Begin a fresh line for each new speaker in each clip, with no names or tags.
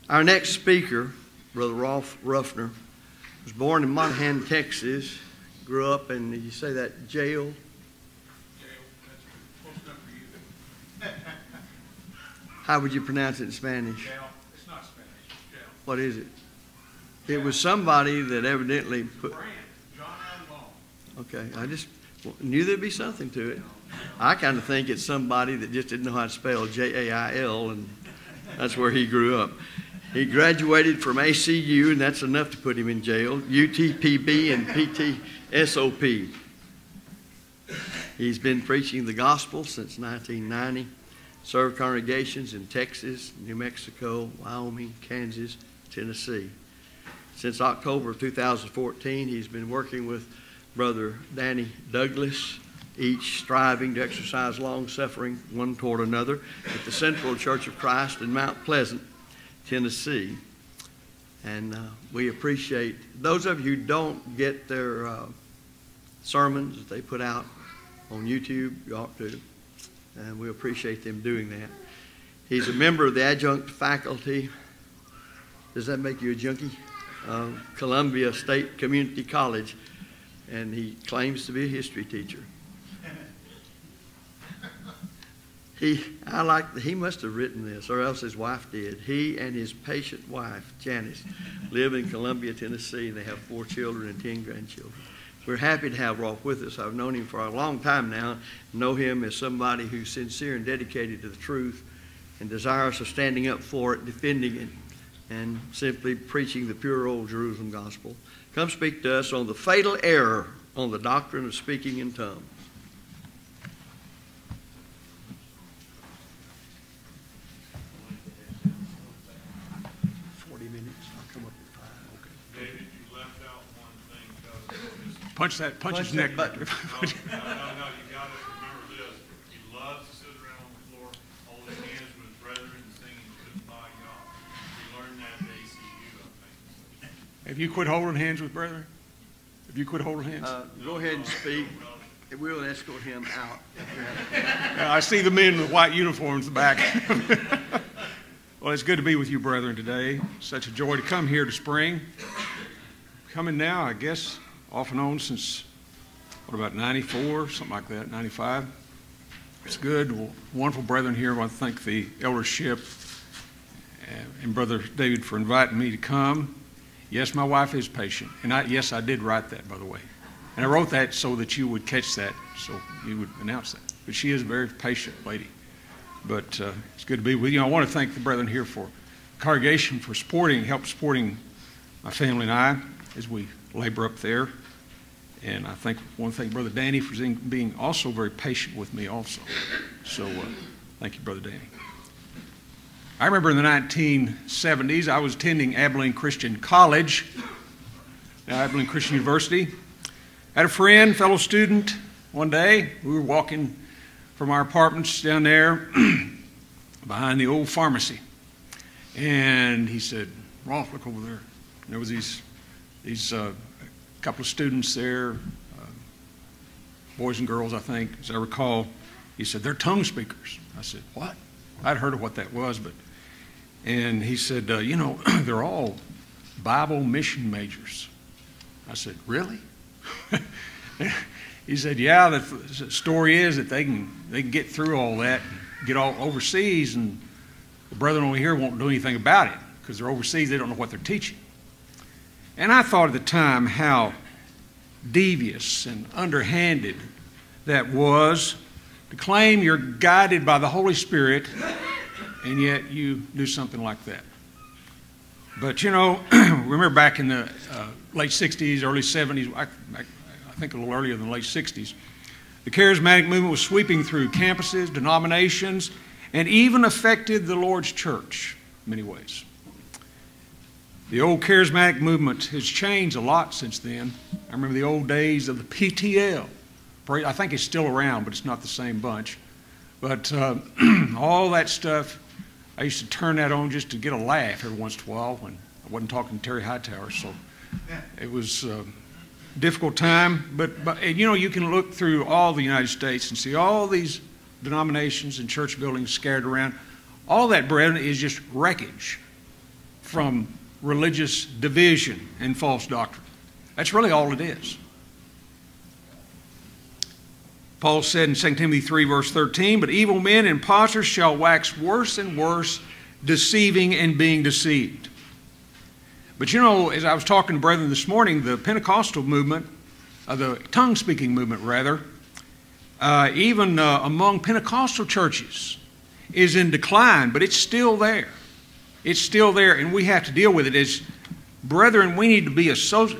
Our next speaker, Brother Roelf Ruffner, was born in Monahan, Texas. Grew up in, did you say that, jail?
Jail. That's close enough for you.
How would you pronounce it in Spanish?
Jail. It's not Spanish. It's jail.
What is it? It was somebody that evidently put...
Brand. John Allen Long.
Okay, I just knew there'd be something to it. I kind of think it's somebody that just didn't know how to spell Jail, and that's where he grew up. He graduated from ACU, and that's enough to put him in jail, UTPB and PTSOP. He's been preaching the gospel since 1990, served congregations in Texas, New Mexico, Wyoming, Kansas, Tennessee. Since October of 2014, he's been working with Brother Danny Douglas, each striving to exercise long-suffering one toward another at the Central Church of Christ in Mount Pleasant, Tennessee. And we appreciate those of you who don't get their sermons that they put out on YouTube. You ought to, and we appreciate them doing that. He's a member of the adjunct faculty. Does that make you a junkie? Columbia State Community College, and he claims to be a history teacher. He must have written this, or else his wife did. He and his patient wife, Janice, live in Columbia, Tennessee. They have 4 children and 10 grandchildren. We're happy to have Roelf with us. I've known him for a long time now. Know him as somebody who's sincere and dedicated to the truth and desirous of standing up for it, defending it, and simply preaching the pure old Jerusalem gospel. Come speak to us on the fatal error on the doctrine of speaking in tongues. 40 minutes. I'll come up at 5. Okay.
David, you left out one thing.
Punch his neck.
No, you got to remember this. He loves to sit around on the floor, holding hands with his brethren and singing Goodbye God. He learned that at ACU, I think.
Have you quit holding hands with brethren? Have you quit holding hands?
Go ahead and speak. We'll escort him out.
I see the men with white uniforms in the back. Well, it's good to be with you, brethren, today. Such a joy to come here to Spring. Coming now, I guess, off and on since, what, about 94, something like that, 95. It's good. Well, wonderful brethren here. I want to thank the Eldership and Brother David for inviting me to come. Yes, my wife is patient. And yes, I did write that, by the way. And I wrote that so that you would catch that, so you would announce that. But she is a very patient lady. But it's good to be with you. I want to thank the brethren here for congregation for help supporting my family and I as we labor up there. And I want to thank Brother Danny for being also very patient with me also. So thank you, Brother Danny. I remember in the 1970s, I was attending Abilene Christian College, Abilene Christian University. I had a friend, fellow student, one day. We were walking from our apartments down there behind the old pharmacy. And he said, Roelf, look over there. And there was these couple of students there, boys and girls, I think, as I recall. He said, they're tongue speakers. I said, what? I'd heard of what that was, and he said, you know, they're all Bible mission majors. I said, really? He said, yeah, the story is that they can get through all that, get all overseas, and the brethren over here won't do anything about it because they're overseas, they don't know what they're teaching. And I thought at the time how devious and underhanded that was to claim you're guided by the Holy Spirit and yet you do something like that. But, you know, remember back in the late 60s, early 70s, I think a little earlier than the late 60s, the charismatic movement was sweeping through campuses, denominations, and even affected the Lord's church in many ways. The old charismatic movement has changed a lot since then. I remember the old days of the PTL. I think it's still around, but it's not the same bunch. But all that stuff, I used to turn that on just to get a laugh every once in a while when I wasn't talking to Terry Hightower. So it was a difficult time. But you know, you can look through all the United States and see all these denominations and church buildings scattered around. All that, brethren, is just wreckage. from religious division and false doctrine. That's really all it is. Paul said in 2 Timothy 3, verse 13, "But evil men and impostors shall wax worse and worse, deceiving and being deceived." But you know, as I was talking to brethren this morning, the Pentecostal movement, the tongue-speaking movement rather, even among Pentecostal churches, is in decline, but it's still there. It's still there, and we have to deal with it. As brethren, we need to be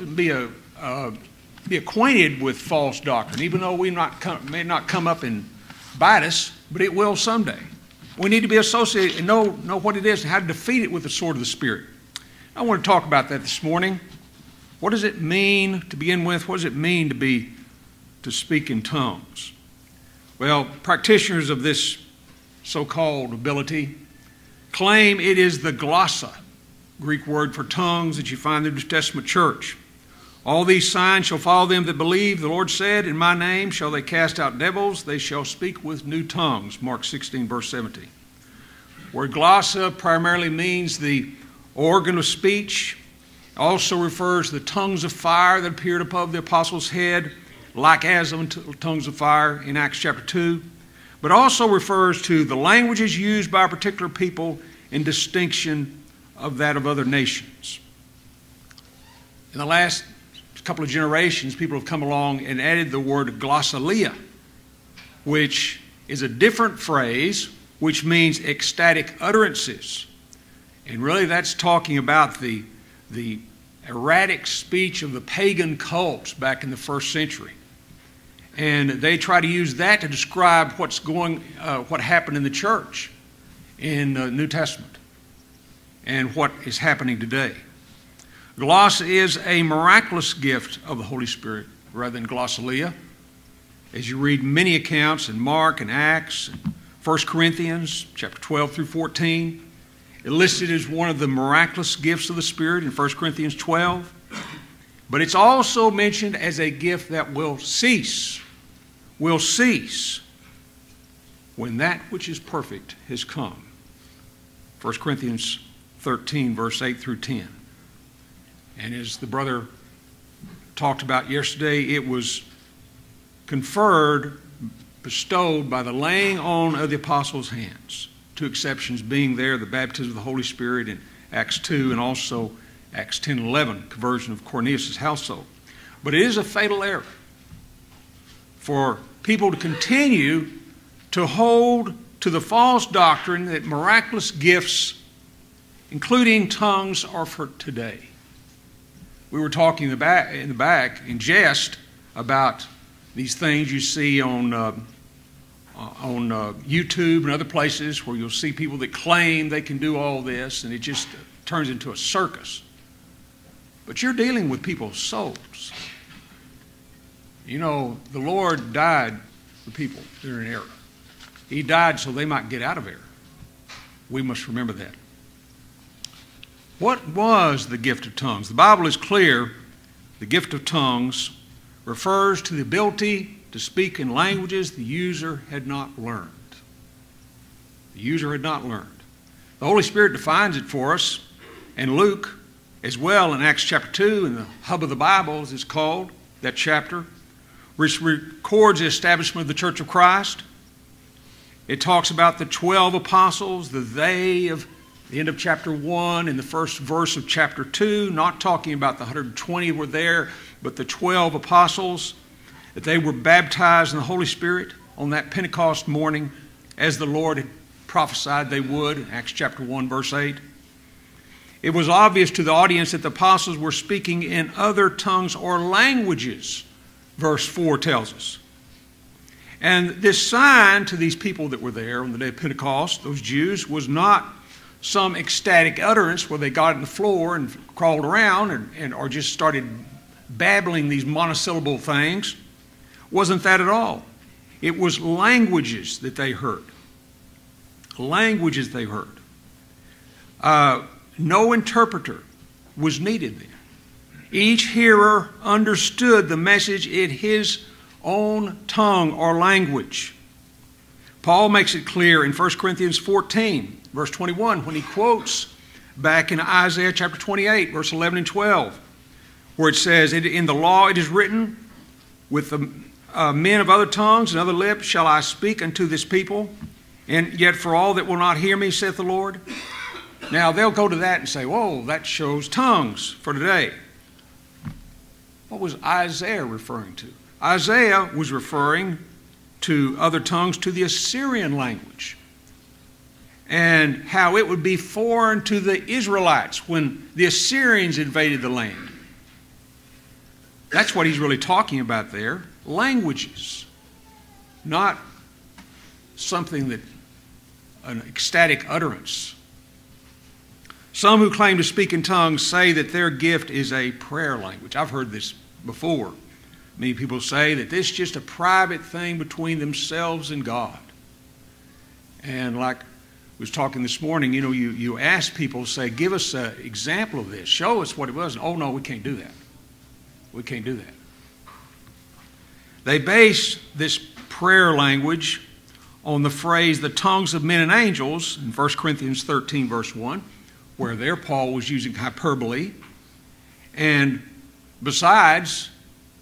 acquainted with false doctrine, even though we may not come up and bite us, but it will someday. We need to be associated and know what it is and how to defeat it with the sword of the Spirit. I want to talk about that this morning. What does it mean to begin with? What does it mean to speak in tongues? Well, practitioners of this so-called ability claim it is the glossa, Greek word for tongues, that you find in the New Testament church. "All these signs shall follow them that believe. The Lord said, in my name shall they cast out devils. They shall speak with new tongues." Mark 16, verse 17. Word glossa primarily means the organ of speech. It also refers to the tongues of fire that appeared above the apostles' head, like as of tongues of fire in Acts chapter 2. But also refers to the languages used by a particular people in distinction of that of other nations. In the last couple of generations, people have come along and added the word glossalia, which is a different phrase, which means ecstatic utterances. And really that's talking about the erratic speech of the pagan cults back in the first century. And they try to use that to describe what happened in the church in the New Testament and what is happening today. Glossa is a miraculous gift of the Holy Spirit rather than glossalia. As you read many accounts in Mark and Acts, and 1 Corinthians chapter 12 through 14, it listed as one of the miraculous gifts of the Spirit in 1 Corinthians 12. But it's also mentioned as a gift that will cease when that which is perfect has come. 1 Corinthians 13, verse 8 through 10. And as the brother talked about yesterday, it was conferred, bestowed by the laying on of the apostles' hands. Two exceptions being there, the baptism of the Holy Spirit in Acts 2 and also Acts 10:11, conversion of Cornelius' household. But it is a fatal error for people to continue to hold to the false doctrine that miraculous gifts, including tongues, are for today. We were talking in the back in jest about these things you see on YouTube and other places where you'll see people that claim they can do all this, and it just turns into a circus. But you're dealing with people's souls. You know, the Lord died for people that are in error. He died so they might get out of error. We must remember that. What was the gift of tongues? The Bible is clear. The gift of tongues refers to the ability to speak in languages the user had not learned. The user had not learned. The Holy Spirit defines it for us, and Luke as well in Acts chapter 2, in the hub of the Bible as it's called, that chapter, which records the establishment of the Church of Christ. It talks about the 12 apostles, the they of the end of chapter 1 and the first verse of chapter 2, not talking about the 120 were there, but the 12 apostles, that they were baptized in the Holy Spirit on that Pentecost morning as the Lord had prophesied they would, in Acts chapter 1, verse 8. It was obvious to the audience that the apostles were speaking in other tongues or languages, verse 4 tells us. And this sign to these people that were there on the day of Pentecost, those Jews, was not some ecstatic utterance where they got on the floor and crawled around or just started babbling these monosyllable things. Wasn't that at all. It was languages that they heard. Languages they heard. No interpreter was needed then. Each hearer understood the message in his own tongue or language. Paul makes it clear in 1 Corinthians 14, verse 21, when he quotes back in Isaiah chapter 28, verse 11 and 12, where it says, in the law it is written, with the men of other tongues and other lips shall I speak unto this people, and yet for all that will not hear me, saith the Lord. Now they'll go to that and say, whoa, that shows tongues for today. What was Isaiah referring to? Isaiah was referring to other tongues, to the Assyrian language, and how it would be foreign to the Israelites when the Assyrians invaded the land. That's what he's really talking about there. Languages, not something that, an ecstatic utterance. Some who claim to speak in tongues say that their gift is a prayer language. I've heard this before. Many people say that this is just a private thing between themselves and God. And like I was talking this morning, you know, you ask people, say, give us an example of this. Show us what it was. Oh, no, we can't do that. We can't do that. They base this prayer language on the phrase, the tongues of men and angels, in 1 Corinthians 13, verse 1, where there Paul was using hyperbole. And besides,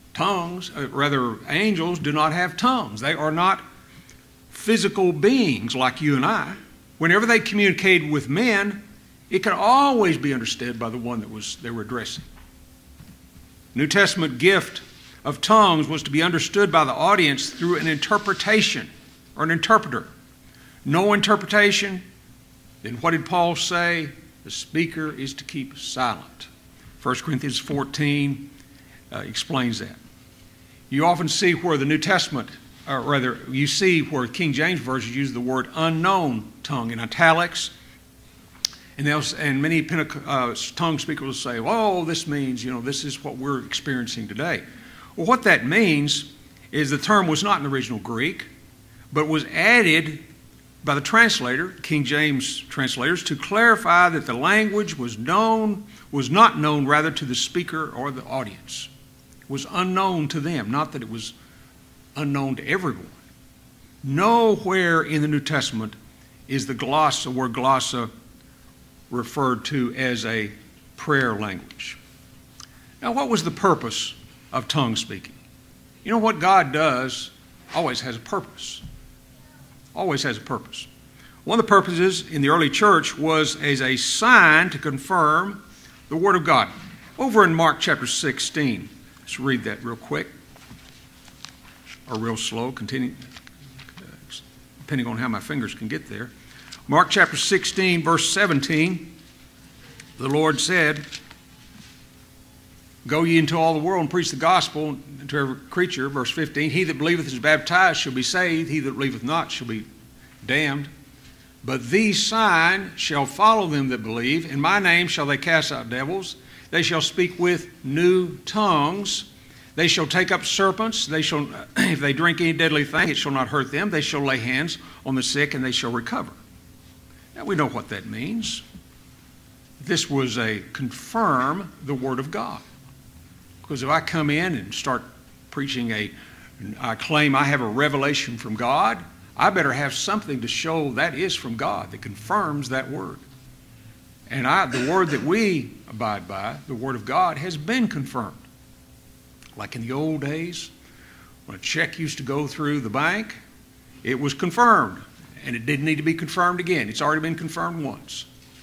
angels do not have tongues. They are not physical beings like you and I. Whenever they communicated with men, it could always be understood by the one that they were addressing. New Testament gift of tongues was to be understood by the audience through an interpretation or an interpreter. No interpretation, then what did Paul say? The speaker is to keep silent. 1 Corinthians 14 explains that. You often see where the New Testament, or rather, you see where King James Version uses the word unknown tongue in italics. And many tongue speakers will say, oh, this means, you know, this is what we're experiencing today. Well, what that means is the term was not in the original Greek, but was added by the translator, King James translators, to clarify that the language was not known rather to the speaker or the audience. It was unknown to them, not that it was unknown to everyone. Nowhere in the New Testament is the word glossa referred to as a prayer language. Now, what was the purpose of tongue speaking? You know, what God does always has a purpose. Always has a purpose. One of the purposes in the early church was as a sign to confirm the Word of God. Over in Mark chapter 16, let's read that real quick, or real slow, depending on how my fingers can get there. Mark chapter 16, verse 17, the Lord said, go ye into all the world and preach the gospel to every creature. Verse 15, he that believeth is baptized shall be saved, he that believeth not shall be damned. But these signs shall follow them that believe. In my name shall they cast out devils. They shall speak with new tongues. They shall take up serpents. They shall, if they drink any deadly thing, it shall not hurt them. They shall lay hands on the sick and they shall recover. Now we know what that means. This was confirm the Word of God. Because if I come in and start preaching I claim I have a revelation from God, I better have something to show that is from God, that confirms that Word. And the Word that we abide by, the Word of God, has been confirmed. Like in the old days, when a check used to go through the bank, it was confirmed. And it didn't need to be confirmed again. It's already been confirmed once.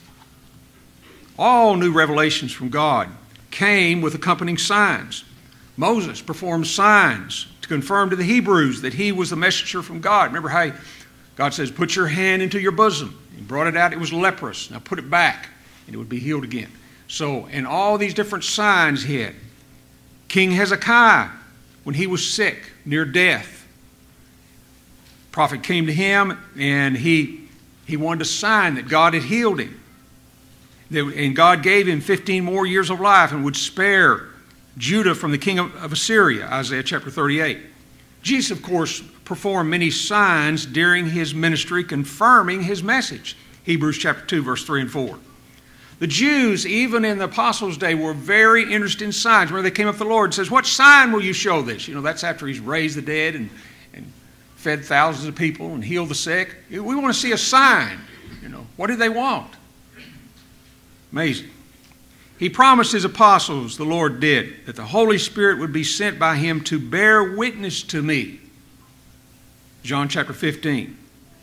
All new revelations from God came with accompanying signs. Moses performed signs to confirm to the Hebrews that he was the messenger from God. Remember how God says, put your hand into your bosom. He brought it out, it was leprous. Now put it back, and it would be healed again. So, and all these different signs he had. King Hezekiah, when he was sick, near death, prophet came to him, and he wanted a sign that God had healed him. And God gave him 15 more years of life and would spare Judah from the king of Assyria, Isaiah chapter 38. Jesus, of course, performed many signs during his ministry, confirming his message. Hebrews chapter 2, verse 3 and 4. The Jews, even in the apostles' day, were very interested in signs. Where they came up to the Lord and says, what sign will you show this? You know, that's after he's raised the dead and fed thousands of people and healed the sick. We want to see a sign. You know, what do they want? Amazing. He promised his apostles, the Lord did, that the Holy Spirit would be sent by him to bear witness to me. John chapter 15.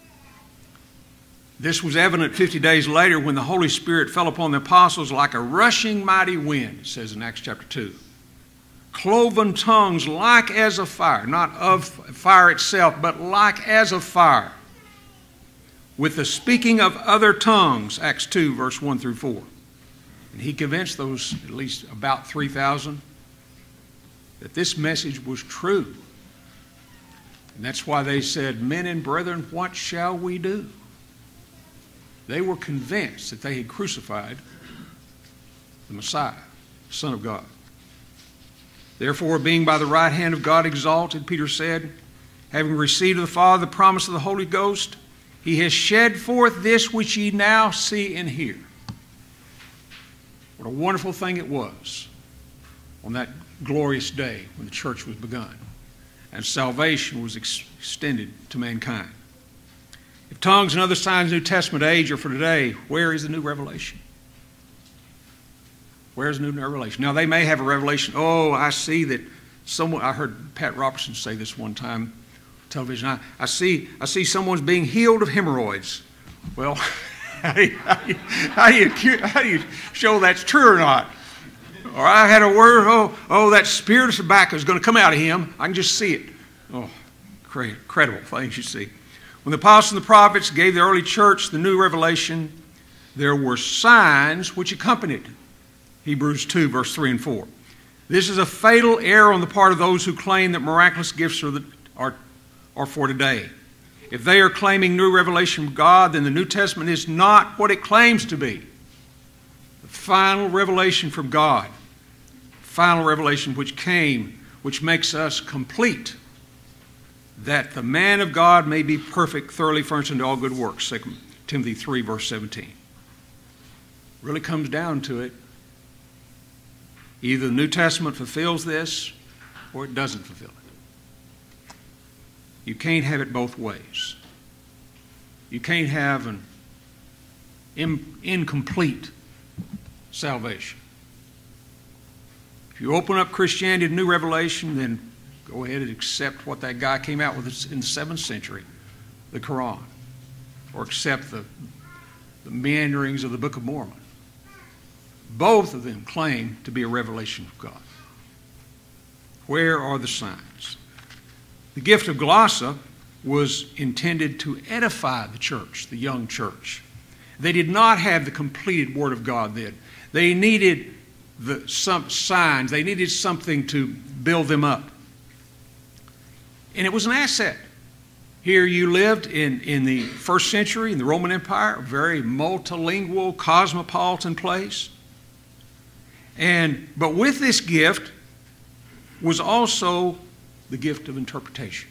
This was evident 50 days later when the Holy Spirit fell upon the apostles like a rushing mighty wind, it says in Acts chapter 2. Cloven tongues like as of fire, not of fire itself, but like as of fire, with the speaking of other tongues, Acts 2, verse 1 through 4. And he convinced those, at least about 3,000, that this message was true. And that's why they said, men and brethren, what shall we do? They were convinced that they had crucified the Messiah, the Son of God. Therefore, being by the right hand of God exalted, Peter said, having received of the Father the promise of the Holy Ghost, he has shed forth this which ye now see and hear. What a wonderful thing it was on that glorious day when the church was begun and salvation was extended to mankind. If tongues and other signs of the New Testament age are for today, where is the new revelation? Where's the new revelation? Now, they may have a revelation. Oh, I see that someone, I heard Pat Robertson say this one time on television. I see someone's being healed of hemorrhoids. Well, how do you show that's true or not? Or I had a word, that spirit of tobacco is going to come out of him. I can just see it. Oh, incredible things you see. When the apostles and the prophets gave the early church the new revelation, there were signs which accompanied. Hebrews 2, verse 3 and 4. This is a fatal error on the part of those who claim that miraculous gifts are for today. If they are claiming new revelation from God, then the New Testament is not what it claims to be. The final revelation from God, final revelation which came, which makes us complete, that the man of God may be perfect, thoroughly furnished unto all good works, 2 Timothy 3, verse 17. Really comes down to it. Either the New Testament fulfills this or it doesn't fulfill it. You can't have it both ways. You can't have an incomplete salvation. If you open up Christianity to new revelation, then go ahead and accept what that guy came out with in the 7th century, the Quran, or accept the meanderings of the Book of Mormon. Both of them claim to be a revelation of God. Where are the signs? The gift of glossa was intended to edify the church, the young church. They did not have the completed Word of God then. They needed some signs. They needed something to build them up. And it was an asset. Here you lived in the 1st century, in the Roman Empire, a very multilingual, cosmopolitan place. But with this gift was also the gift of interpretation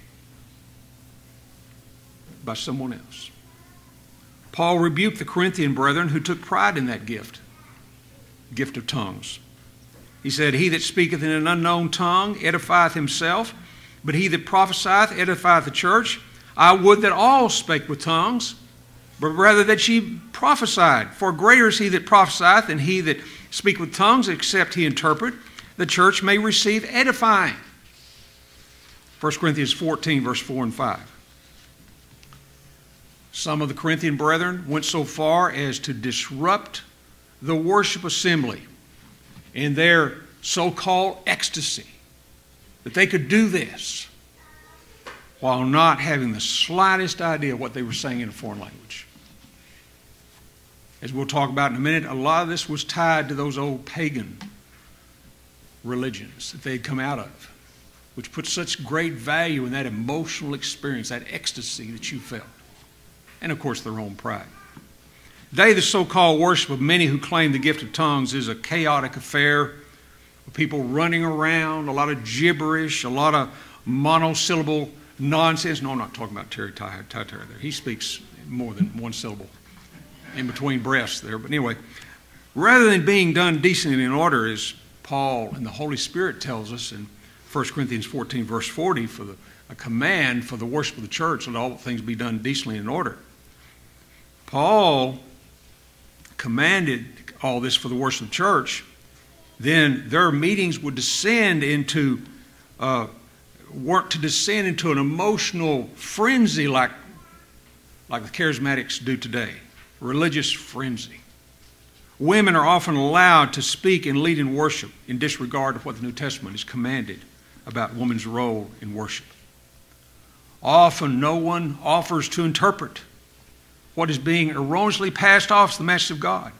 by someone else. Paul rebuked the Corinthian brethren who took pride in that gift of tongues. He said, he that speaketh in an unknown tongue edifieth himself, but he that prophesieth edifieth the church. I would that all spake with tongues, but rather that ye prophesied. For greater is he that prophesieth than he that speaketh with tongues, except he interpret. The church may receive edifying. 1 Corinthians 14, verse 4 and 5. Some of the Corinthian brethren went so far as to disrupt the worship assembly in their so-called ecstasy, that they could do this while not having the slightest idea what they were saying in a foreign language. As we'll talk about in a minute, a lot of this was tied to those old pagan religions that they had come out of, which put such great value in that emotional experience, that ecstasy that you felt. And, of course, their own pride. Today, the so-called worship of many who claim the gift of tongues is a chaotic affair of people running around, a lot of gibberish, a lot of monosyllable nonsense. No, I'm not talking about Terry Tyler there. He speaks more than one syllable in between breaths there. But anyway, rather than being done decently in order, as Paul and the Holy Spirit tells us in 1 Corinthians 14, verse 40, a command for the worship of the church, let all things be done decently in order. Paul commanded all this for the worship of the church, then their meetings would descend into an emotional frenzy like the charismatics do today, religious frenzy. Women are often allowed to speak and lead in worship in disregard of what the New Testament has commanded about women's role in worship. Often no one offers to interpret what is being erroneously passed off as the message of God.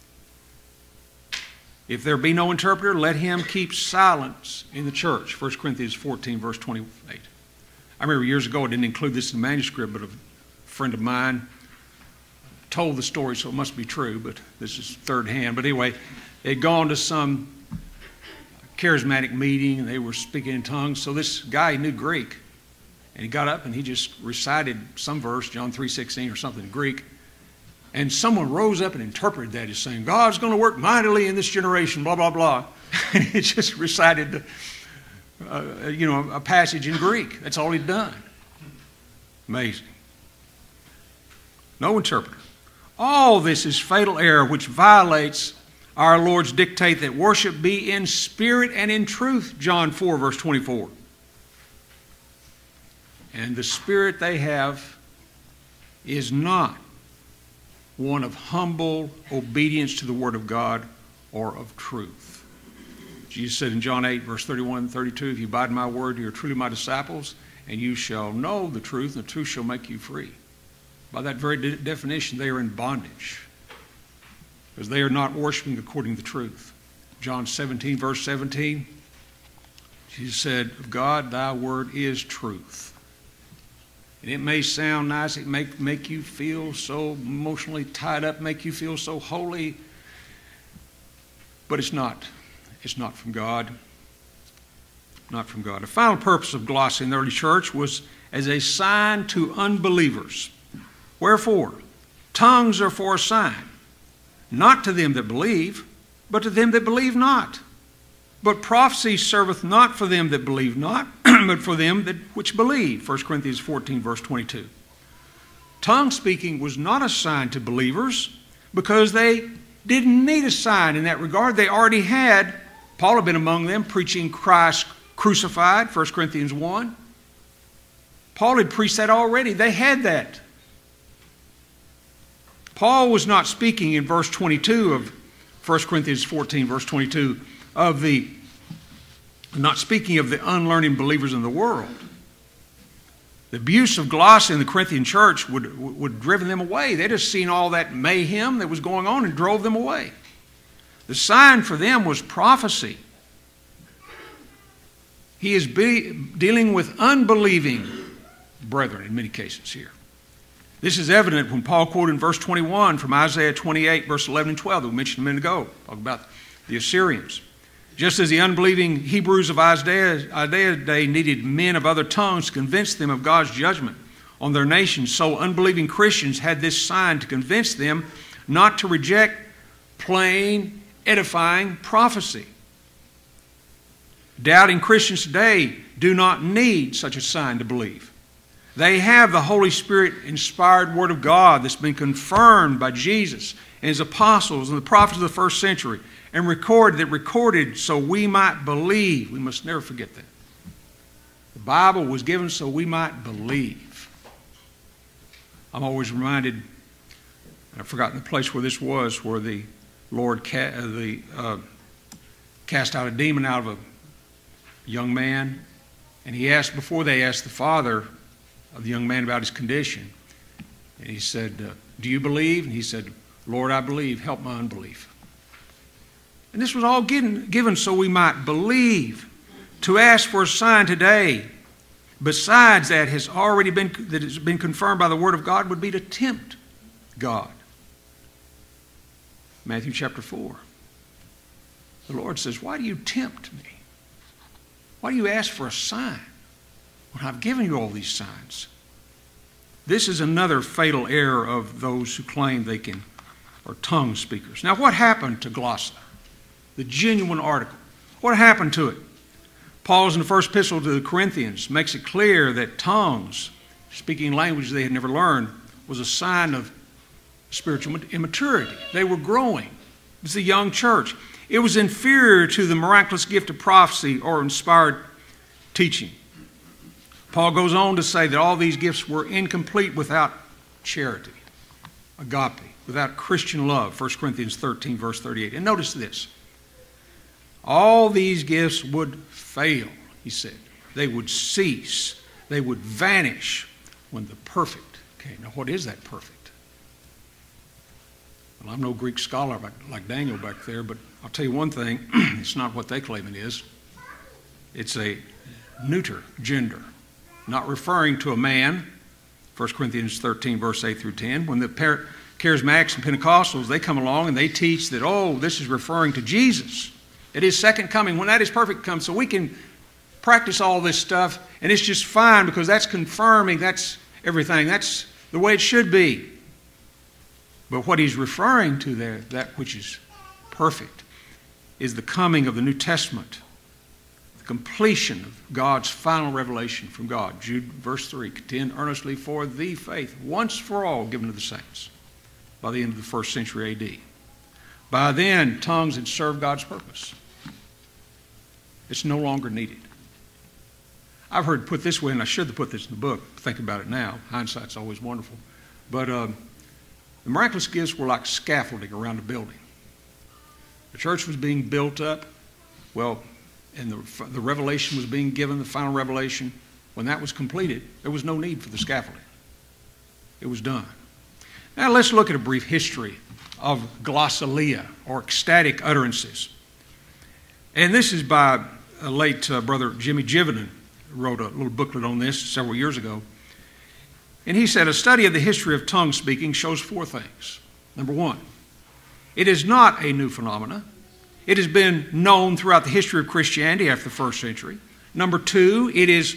If there be no interpreter, let him keep silence in the church. 1 Corinthians 14, verse 28. I remember years ago, I didn't include this in the manuscript, but a friend of mine told the story, so it must be true, but this is third hand. But anyway, they'd gone to some charismatic meeting, and they were speaking in tongues. So this guy knew Greek, and he got up and he just recited some verse, John 3:16 or something in Greek. And someone rose up and interpreted that as saying, God's going to work mightily in this generation, blah, blah, blah. And he just recited, a passage in Greek. That's all he'd done. Amazing. No interpreter. All this is fatal error which violates our Lord's dictate that worship be in spirit and in truth, John 4, verse 24. And the spirit they have is not one of humble obedience to the Word of God or of truth. Jesus said in John 8, verse 31 and 32, if you abide in my word, you are truly my disciples, and you shall know the truth, and the truth shall make you free. By that very definition, they are in bondage, because they are not worshiping according to the truth. John 17, verse 17, Jesus said, of God, thy word is truth. And it may sound nice, it may make you feel so emotionally tied up, make you feel so holy, but it's not. It's not from God. Not from God. The final purpose of glossy in the early church was as a sign to unbelievers. Wherefore, tongues are for a sign, not to them that believe, but to them that believe not. But prophecy serveth not for them that believe not, but for them that which believe. 1 Corinthians 14, verse 22. Tongue speaking was not a sign to believers because they didn't need a sign in that regard. They already had, Paul had been among them preaching Christ crucified, 1 Corinthians 1. Paul had preached that already. They had that. Paul was not speaking in verse 22 of 1 Corinthians 14, verse 22, not speaking of the unlearning believers in the world. The abuse of glossy in the Corinthian church would have driven them away. They'd just seen all that mayhem that was going on and drove them away. The sign for them was prophecy. He is dealing with unbelieving brethren in many cases here. This is evident when Paul quoted in verse 21 from Isaiah 28, verse 11 and 12 that we mentioned a minute ago, talking about the Assyrians. Just as the unbelieving Hebrews of Isaiah's day needed men of other tongues to convince them of God's judgment on their nation, so unbelieving Christians had this sign to convince them not to reject plain, edifying prophecy. Doubting Christians today do not need such a sign to believe. They have the Holy Spirit-inspired Word of God that's been confirmed by Jesus and His apostles and the prophets of the first century and recorded so we might believe. We must never forget that. The Bible was given so we might believe. I'm always reminded, and I've forgotten the place where this was, where the Lord cast out a demon out of a young man, and he asked, before they asked the father of the young man about his condition, and he said, do you believe? And he said, Lord, I believe, help my unbelief. And this was all given so we might believe. To ask for a sign today, besides that has been confirmed by the Word of God, would be to tempt God. Matthew chapter 4. The Lord says, why do you tempt me? Why do you ask for a sign when I've given you all these signs? This is another fatal error of those who claim they are tongue speakers. Now, what happened to glossa, the genuine article? What happened to it? Paul's in the first epistle to the Corinthians makes it clear that tongues, speaking languages they had never learned, was a sign of spiritual immaturity. They were growing. It was the young church. It was inferior to the miraculous gift of prophecy or inspired teaching. Paul goes on to say that all these gifts were incomplete without charity, agape, without Christian love, 1 Corinthians 13, verse 38. And notice this. All these gifts would fail, he said. They would cease. They would vanish when the perfect came. Now, what is that perfect? Well, I'm no Greek scholar like Daniel back there, but I'll tell you one thing. It's not what they claim it is. It's a neuter gender, not referring to a man. 1 Corinthians 13, verse 8 through 10. When the Charismatics and Pentecostals, they come along and they teach that, oh, this is referring to Jesus. At his second coming, when that is perfect comes, so we can practice all this stuff, and it's just fine because that's confirming, that's everything. That's the way it should be. But what he's referring to there, that which is perfect, is the coming of the New Testament, the completion of God's final revelation from God. Jude, verse 3, contend earnestly for the faith, once for all given to the saints, by the end of the first century A.D. By then, tongues had served God's purpose. It's no longer needed. I've heard it put this way, and I should have put this in the book. Think about it now. Hindsight's always wonderful. But the miraculous gifts were like scaffolding around a building. The church was being built up, well, and the revelation was being given, the final revelation. When that was completed, there was no need for the scaffolding. It was done. Now let's look at a brief history of glossolalia, or ecstatic utterances. And this is by a late brother Jimmy Jivenin, who wrote a little booklet on this several years ago. And he said, a study of the history of tongue speaking shows four things. Number one, it is not a new phenomena. It has been known throughout the history of Christianity after the first century. Number two, it is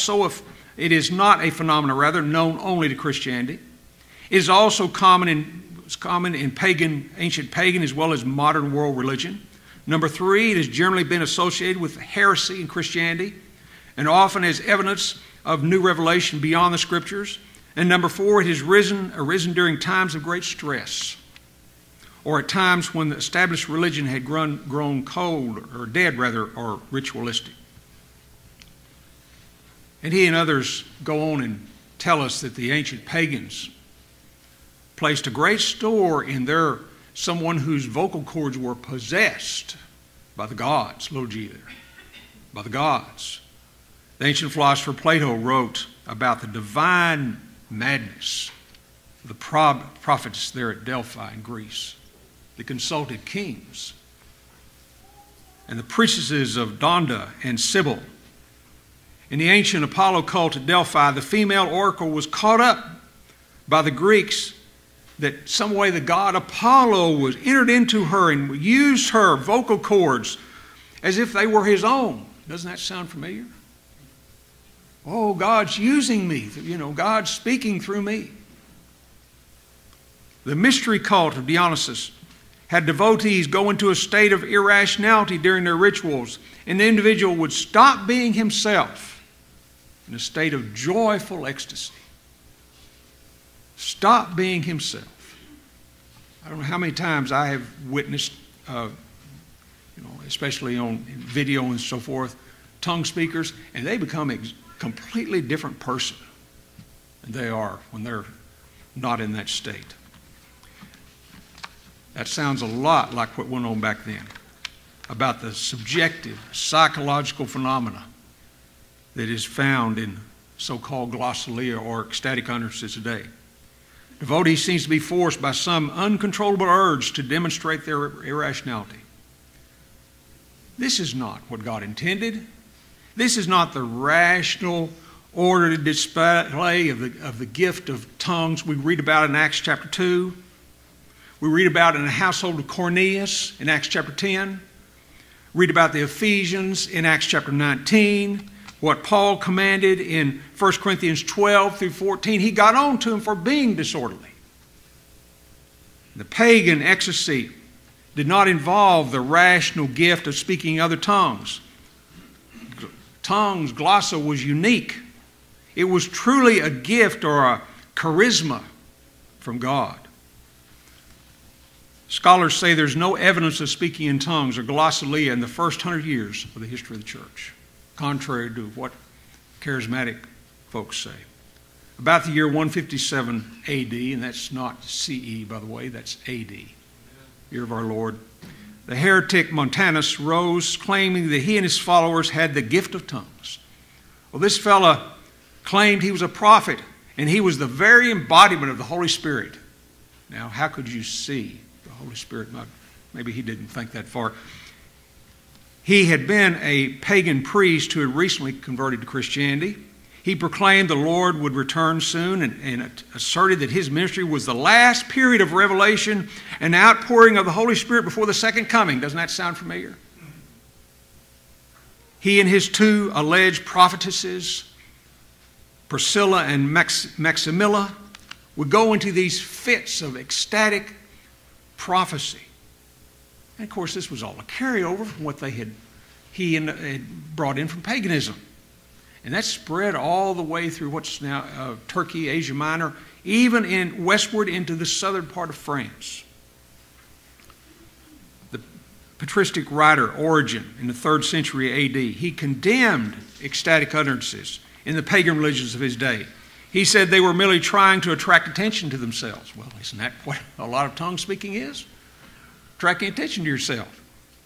not a phenomena, rather, known only to Christianity. It is also common in ancient pagan as well as modern world religion. Number three, it has generally been associated with heresy in Christianity and often as evidence of new revelation beyond the Scriptures. And number four, it has arisen during times of great stress, or at times when the established religion had grown cold, or dead rather, or ritualistic. And he and others go on and tell us that the ancient pagans placed a great store in someone whose vocal cords were possessed by the gods, little g there, by the gods. The ancient philosopher Plato wrote about the divine madness of the prophets there at Delphi in Greece. They consulted kings and the priestesses of Donda and Sibyl. In the ancient Apollo cult at Delphi, the female oracle was caught up by the Greeks that some way the god Apollo was entered into her and used her vocal cords as if they were his own. Doesn't that sound familiar? Oh, God's using me. God's speaking through me. The mystery cult of Dionysus had devotees go into a state of irrationality during their rituals, and the individual would stop being himself in a state of joyful ecstasy. Stop being himself. I don't know how many times I have witnessed, especially on video and so forth, tongue speakers, and they become a completely different person than they are when they're not in that state. That sounds a lot like what went on back then about the subjective psychological phenomena that is found in so-called glossolalia or ecstatic utterances today. Devotee seems to be forced by some uncontrollable urge to demonstrate their irrationality. This is not what God intended. This is not the rational, ordered display of the gift of tongues we read about in Acts chapter 2. We read about it in the household of Cornelius in Acts chapter 10. Read about the Ephesians in Acts chapter 19. What Paul commanded in 1 Corinthians 12 through 14, he got on to him for being disorderly. The pagan ecstasy did not involve the rational gift of speaking other tongues. Tongues, glossa, was unique. It was truly a gift or a charisma from God. Scholars say there's no evidence of speaking in tongues or glossolalia in the first 100 years of the history of the church, contrary to what charismatic folks say. About the year 157 AD, and that's not CE, by the way, that's AD, year of our Lord, the heretic Montanus rose claiming that he and his followers had the gift of tongues. Well, this fella claimed he was a prophet, and he was the very embodiment of the Holy Spirit. Now, how could you see the Holy Spirit? Maybe he didn't think that far. He had been a pagan priest who had recently converted to Christianity. He proclaimed the Lord would return soon and asserted that his ministry was the last period of revelation and outpouring of the Holy Spirit before the second coming. Doesn't that sound familiar? He and his two alleged prophetesses, Priscilla and Maximilla, would go into these fits of ecstatic prophecy. And of course, this was all a carryover from what he had brought in from paganism. And that spread all the way through what's now Turkey, Asia Minor, even westward into the southern part of France. The patristic writer Origen in the 3rd century AD, he condemned ecstatic utterances in the pagan religions of his day. He said they were merely trying to attract attention to themselves. Well, isn't that what a lot of tongue speaking is? Attracting attention to yourself.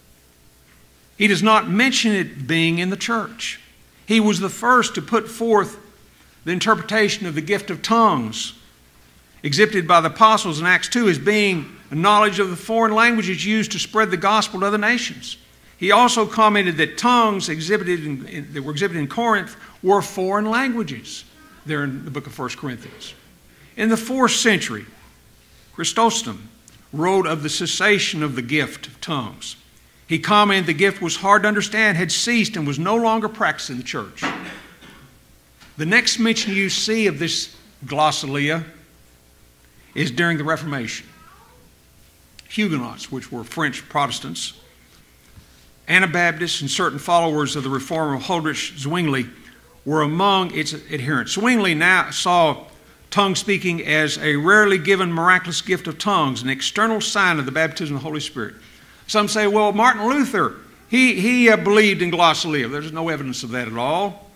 He does not mention it being in the church. He was the first to put forth the interpretation of the gift of tongues exhibited by the apostles in Acts 2 as being a knowledge of the foreign languages used to spread the gospel to other nations. He also commented that tongues that were exhibited in Corinth were foreign languages there in the book of 1 Corinthians. In the 4th century, Chrysostom wrote of the cessation of the gift of tongues. He commented the gift was hard to understand, had ceased, and was no longer practiced in the church. The next mention you see of this glossolalia is during the Reformation. Huguenots, which were French Protestants, Anabaptists, and certain followers of the reformer Huldrych Zwingli were among its adherents. Zwingli now saw tongue speaking as a rarely given miraculous gift of tongues, an external sign of the baptism of the Holy Spirit. Some say, well, Martin Luther, he believed in glossolalia. There's no evidence of that at all.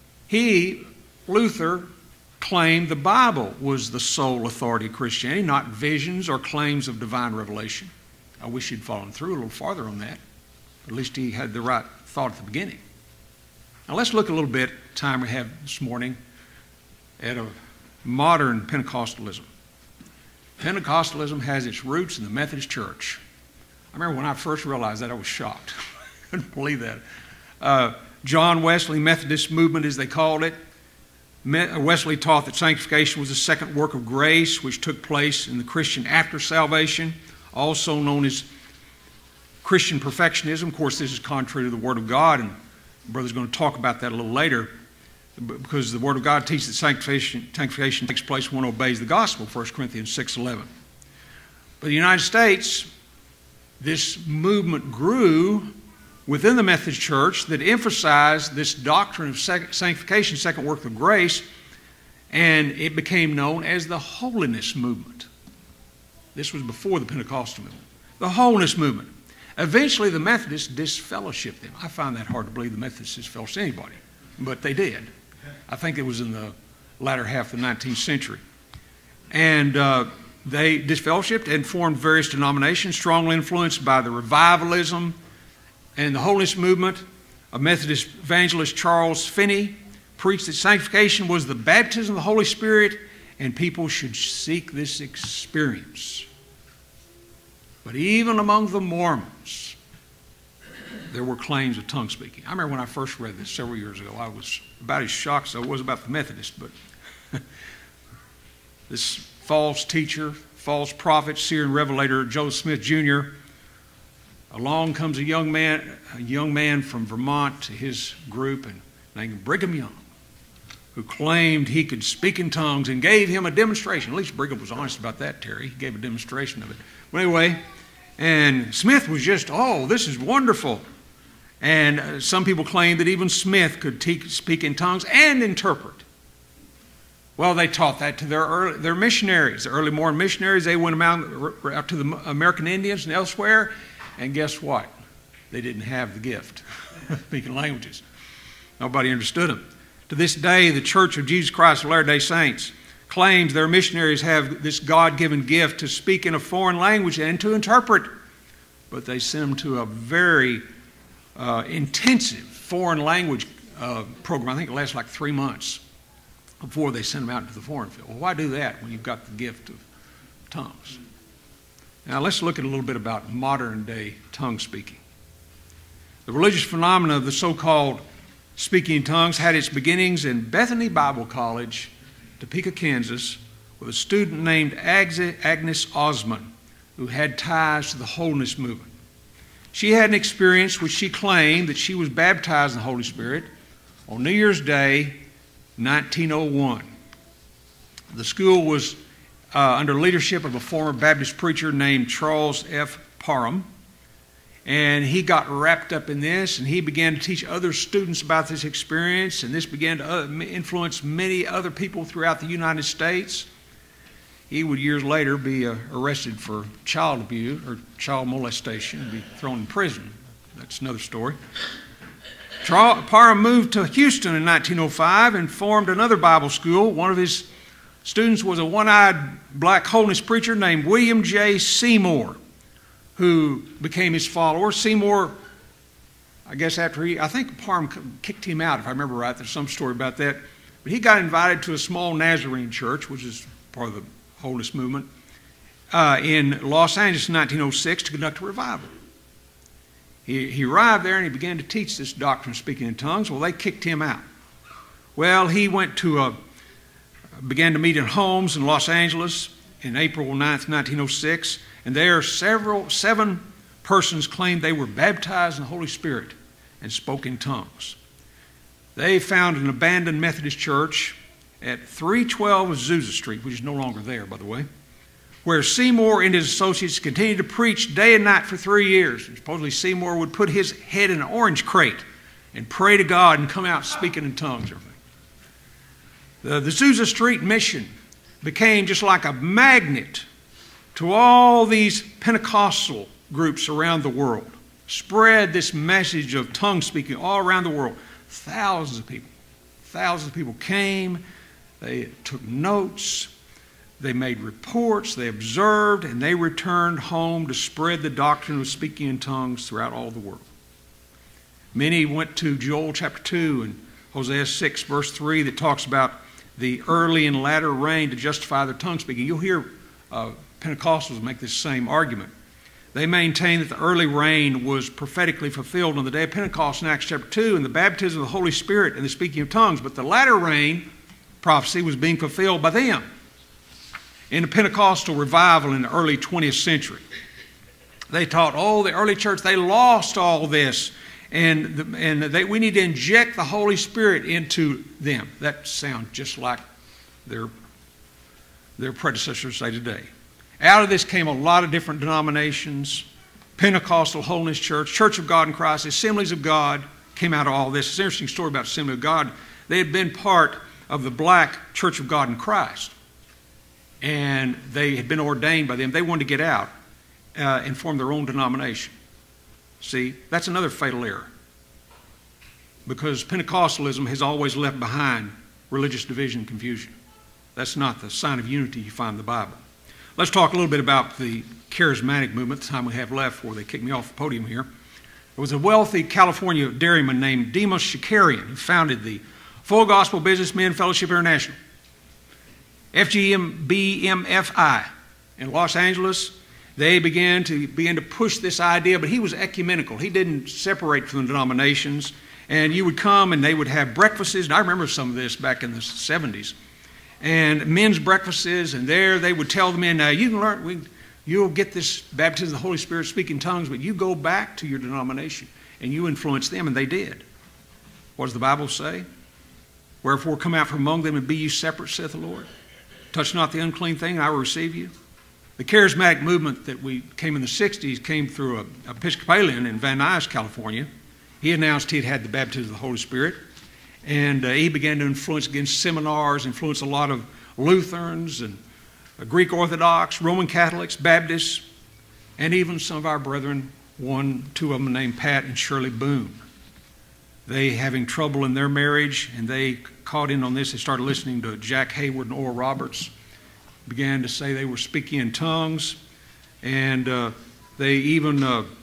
Luther, claimed the Bible was the sole authority of Christianity, not visions or claims of divine revelation. I wish he'd fallen through a little farther on that. At least he had the right thought at the beginning. Now let's look a little bit, time we have this morning, at a modern Pentecostalism. Pentecostalism has its roots in the Methodist Church. I remember when I first realized that, I was shocked. I couldn't believe that. John Wesley Methodist movement, as they called it. Wesley taught that sanctification was the second work of grace, which took place in the Christian after salvation, also known as Christian perfectionism. Of course, this is contrary to the Word of God, and the brother's going to talk about that a little later, because the Word of God teaches that sanctification takes place when one obeys the gospel, 1 Corinthians 6:11. But in the United States, this movement grew within the Methodist Church that emphasized this doctrine of sanctification, second work of grace, and it became known as the holiness movement. This was before the Pentecostal movement. The holiness movement. Eventually, the Methodists disfellowshipped them. I find that hard to believe the Methodists disfellowshipped anybody, but they did. I think it was in the latter half of the 19th century. And they disfellowshipped and formed various denominations, strongly influenced by the revivalism and the holiness movement. A Methodist evangelist, Charles Finney, preached that sanctification was the baptism of the Holy Spirit and people should seek this experience. But even among the Mormons, there were claims of tongue speaking. I remember when I first read this several years ago, I was about as shocked as I was about the Methodists, but this false teacher, false prophet, seer, and revelator, Joseph Smith Jr., along comes a young man from Vermont to his group named Brigham Young, who claimed he could speak in tongues and gave him a demonstration. At least Brigham was honest about that, Terry. He gave a demonstration of it. But anyway, and Smith was just, oh, this is wonderful. And some people claim that even Smith could speak in tongues and interpret. Well, they taught that to their missionaries. The early Mormon missionaries, they went out to the American Indians and elsewhere, and guess what? They didn't have the gift of speaking languages. Nobody understood them. To this day, the Church of Jesus Christ of Latter-day Saints claims their missionaries have this God-given gift to speak in a foreign language and to interpret. But they send them to a very intensive foreign language program. I think it lasts like 3 months before they send them out into the foreign field. Well, why do that when you've got the gift of tongues? Now, let's look at a little bit about modern-day tongue speaking. The religious phenomena of the so-called speaking in tongues had its beginnings in Bethany Bible College, Topeka, Kansas, with a student named Agnes Osmond, who had ties to the holiness movement. She had an experience which she claimed that she was baptized in the Holy Spirit on New Year's Day, 1901. The school was under leadership of a former Baptist preacher named Charles F. Parham, and he got wrapped up in this, and he began to teach other students about this experience, and this began to influence many other people throughout the United States. He would years later be arrested for child abuse or child molestation and be thrown in prison. That's another story. Parham moved to Houston in 1905 and formed another Bible school. One of his students was a one-eyed black holiness preacher named William J. Seymour, who became his follower. Seymour, I guess I think Parham kicked him out, if I remember right. There's some story about that. But he got invited to a small Nazarene church, which is part of the holiness movement, in Los Angeles in 1906 to conduct a revival. He arrived there and he began to teach this doctrine of speaking in tongues. Well, they kicked him out. Well, he went to began to meet in homes in Los Angeles in April 9th, 1906, and there 7 persons claimed they were baptized in the Holy Spirit and spoke in tongues. They found an abandoned Methodist church at 312 Azusa Street, which is no longer there, by the way, where Seymour and his associates continued to preach day and night for 3 years. And supposedly Seymour would put his head in an orange crate and pray to God and come out speaking in tongues and everything. The Azusa Street mission became just like a magnet to all these Pentecostal groups around the world. Spread this message of tongue speaking all around the world. Thousands of people came. They took notes. They made reports. They observed, and they returned home to spread the doctrine of speaking in tongues throughout all the world. Many went to Joel chapter 2 and Hosea 6 verse 3 that talks about the early and latter rain to justify their tongue speaking. You'll hear Pentecostals make this same argument. They maintain that the early rain was prophetically fulfilled on the day of Pentecost in Acts chapter 2 and the baptism of the Holy Spirit and the speaking of tongues. But the latter rain prophecy was being fulfilled by them in the Pentecostal revival in the early 20th century. They taught, the early church, they lost all this, and we need to inject the Holy Spirit into them. That sounds just like their predecessors say today. Out of this came a lot of different denominations. Pentecostal Holiness Church, Church of God in Christ, Assemblies of God came out of all this. It's an interesting story about Assembly of God. They had been part of the black Church of God in Christ, and they had been ordained by them. They wanted to get out and form their own denomination. See, that's another fatal error, because Pentecostalism has always left behind religious division and confusion. That's not the sign of unity you find in the Bible. Let's talk a little bit about the charismatic movement, the time we have left before they kick me off the podium here. There was a wealthy California dairyman named Demos Shakarian who founded the Full Gospel Businessmen Fellowship International, FGBMFI, in Los Angeles. They began to push this idea, but he was ecumenical. He didn't separate from the denominations. And you would come and they would have breakfasts. And I remember some of this back in the 70s. And men's breakfasts, and there they would tell the men, now you can learn, you'll get this baptism of the Holy Spirit, speak in tongues, but you go back to your denomination and you influence them, and they did. What does the Bible say? Wherefore come out from among them and be ye separate, saith the Lord. Touch not the unclean thing, and I will receive you. The charismatic movement that came in the 60s came through an Episcopalian in Van Nuys, California. He announced he had had the baptism of the Holy Spirit. And he began to influence against seminars, influence a lot of Lutherans and Greek Orthodox, Roman Catholics, Baptists, and even some of our brethren, two of them named Pat and Shirley Boone. They having trouble in their marriage, and they caught in on this. They started listening to Jack Hayward and Oral Roberts, began to say they were speaking in tongues, and they even,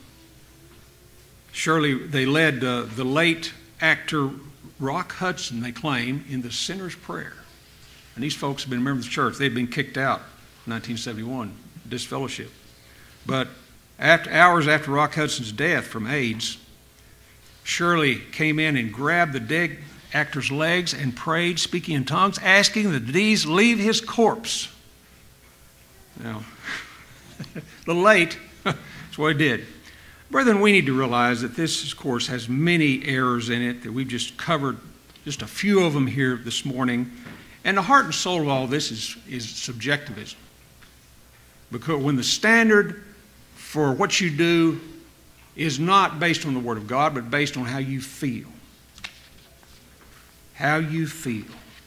they led the late actor Rock Hudson, they claim, in the sinner's prayer. And these folks have been members of the church. They'd been kicked out in 1971, disfellowship. But hours after Rock Hudson's death from AIDS, Shirley came in and grabbed the dead actor's legs and prayed, speaking in tongues, asking that the disease leave his corpse. Now, the late, that's what he did. Brethren, we need to realize that this course has many errors in it, that we've just covered just a few of them here this morning. And the heart and soul of all this is subjectivism. Because when the standard for what you do is not based on the Word of God, but based on how you feel. How you feel.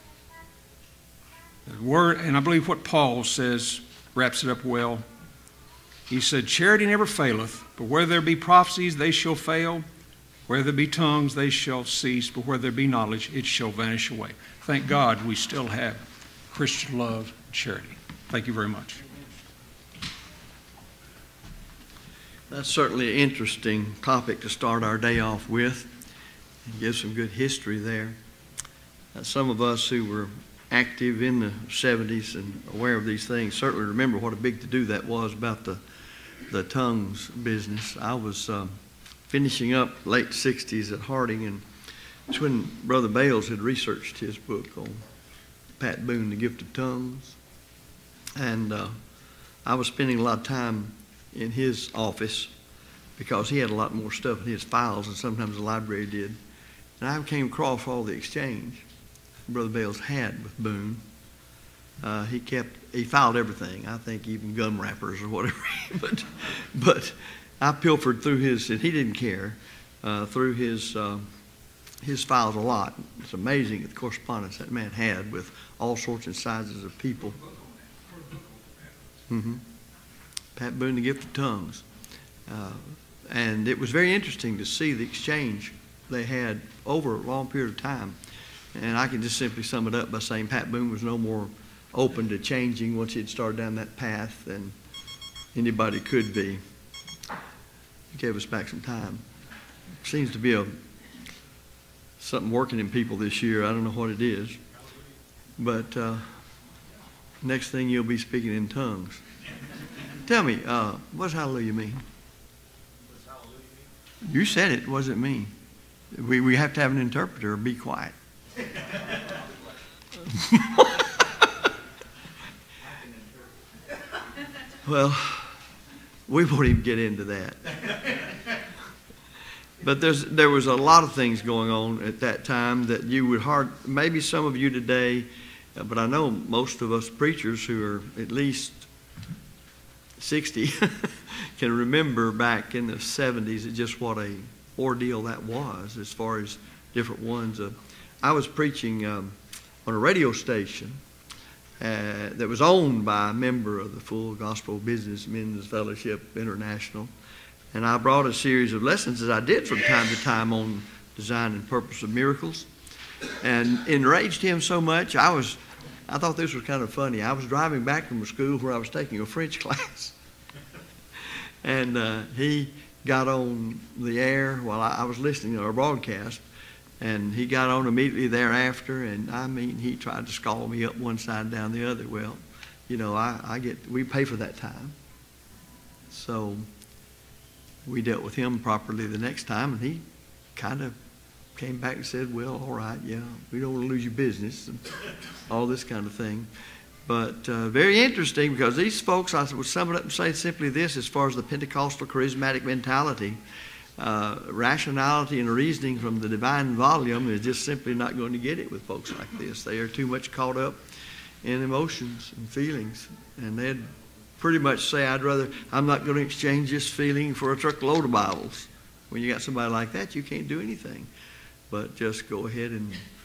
The word, and I believe what Paul says wraps it up well. He said, charity never faileth, but where there be prophecies, they shall fail. Where there be tongues, they shall cease. But where there be knowledge, it shall vanish away. Thank God we still have Christian love and charity. Thank you very much.
That's certainly an interesting topic to start our day off with and give some good history there. Some of us who were active in the 70s and aware of these things certainly remember what a big to-do that was about the tongues business. I was finishing up late 60s at Harding, and it's when Brother Bales had researched his book on Pat Boone, The Gift of Tongues. And I was spending a lot of time in his office because he had a lot more stuff in his files than sometimes the library did. And I came across all the exchange Brother Bales had with Boone. He filed everything, I think even gum wrappers or whatever. but I pilfered through his, and he didn't care, through his files a lot. It's amazing the correspondence that man had with all sorts and sizes of people. Mm-hmm. Pat Boone, The Gift of Tongues. And it was very interesting to see the exchange they had over a long period of time. And I can just simply sum it up by saying Pat Boone was no more open to changing once he had started down that path than anybody could be. He gave us back some time. Seems to be something working in people this year. I don't know what it is. But next thing you'll be speaking in tongues. Tell me, what does hallelujah mean? What does hallelujah mean? You said it. What does it mean? We have to have an interpreter or be quiet. Well, we won't even get into that. But there was a lot of things going on at that time that you would maybe some of you today, but I know most of us preachers who are at least 60 can remember back in the 70s just what a ordeal that was as far as different ones. I was preaching on a radio station that was owned by a member of the Full Gospel Business Men's Fellowship International. And I brought a series of lessons, as I did from time to time, on design and purpose of miracles. And enraged him so much, I thought this was kind of funny. I was driving back from a school where I was taking a French class. And he got on the air while I was listening to our broadcast. And he got on immediately thereafter, and I mean, he tried to scald me up one side and down the other. Well, you know, we pay for that time. So we dealt with him properly the next time, and he kind of came back and said, well, all right, yeah, we don't want to lose your business, and all this kind of thing. But very interesting, because these folks, I would sum it up and say simply this, as far as the Pentecostal charismatic mentality, rationality and reasoning from the divine volume is just simply not going to get it with folks like this. They are too much caught up in emotions and feelings, and they'd pretty much say, I'm not going to exchange this feeling for a truckload of Bibles. When you got somebody like that, you can't do anything but just go ahead and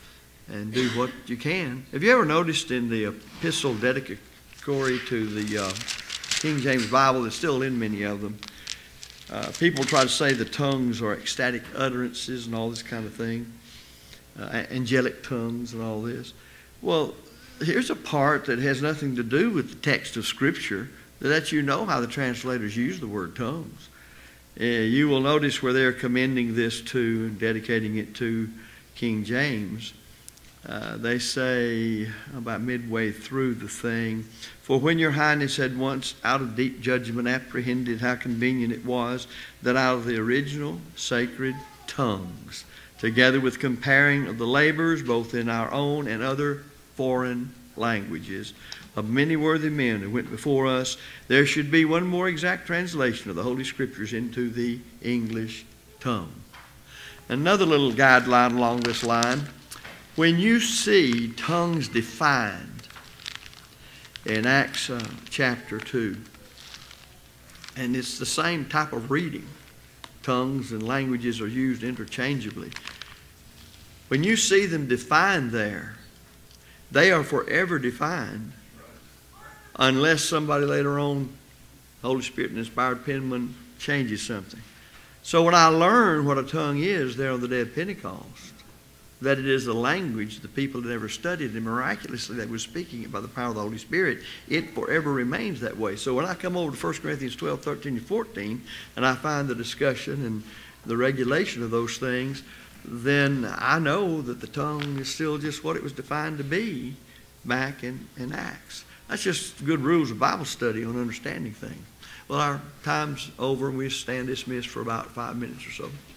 and do what you can. Have you ever noticed in the epistle dedicatory to the King James Bible, that's still in many of them, people try to say the tongues are ecstatic utterances and all this kind of thing, angelic tongues and all this. Well, here's a part that has nothing to do with the text of Scripture that lets you know how the translators use the word tongues. You will notice where they're commending this to, dedicating it to King James. They say about midway through the thing, "For when your highness had once out of deep judgment apprehended how convenient it was that out of the original sacred tongues, together with comparing of the labors both in our own and other foreign languages of many worthy men who went before us, there should be one more exact translation of the Holy Scriptures into the English tongue." Another little guideline along this line: when you see tongues defined in Acts chapter 2, and it's the same type of reading, tongues and languages are used interchangeably. When you see them defined there, they are forever defined unless somebody later on, Holy Spirit and inspired penman, changes something. So when I learned what a tongue is there on the day of Pentecost, that it is a language the people had never studied, and miraculously they were speaking it by the power of the Holy Spirit, it forever remains that way. So when I come over to 1 Corinthians 12, 13, and 14, and I find the discussion and the regulation of those things, then I know that the tongue is still just what it was defined to be back in Acts. That's just good rules of Bible study on understanding things. Well, our time's over, and we stand dismissed for about 5 minutes or so.